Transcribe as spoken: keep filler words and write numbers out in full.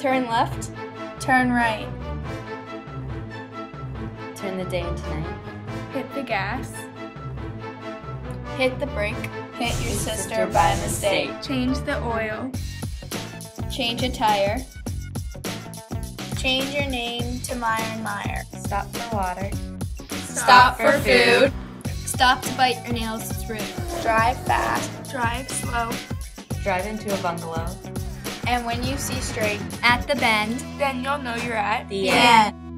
Turn left. Turn right. Turn the day into night. Hit the gas. Hit the brake. Hit your sister by mistake. Change the oil. Change a tire. Change your name to Meyer Meyer. Stop for water. Stop for food. Stop to bite your nails through. Drive fast. Drive slow. Drive into a bungalow. And when you see straight, At the bend. Then you'll know you're at The end.